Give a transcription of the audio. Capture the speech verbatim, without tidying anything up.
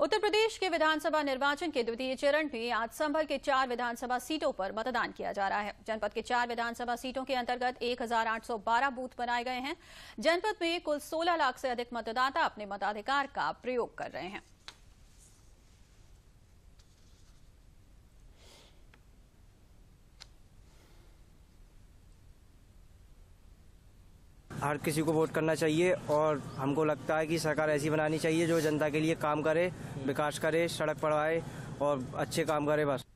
उत्तर प्रदेश के विधानसभा निर्वाचन के द्वितीय चरण में आज संभल के चार विधानसभा सीटों पर मतदान किया जा रहा है। जनपद के चार विधानसभा सीटों के अंतर्गत एक हजार आठ सौ बारह बूथ बनाए गए हैं। जनपद में कुल सोलह लाख से अधिक मतदाता अपने मताधिकार का प्रयोग कर रहे हैं। हर किसी को वोट करना चाहिए और हमको लगता है कि सरकार ऐसी बनानी चाहिए जो जनता के लिए काम करे, विकास करे, सड़क पड़वाए और अच्छे काम करे। बस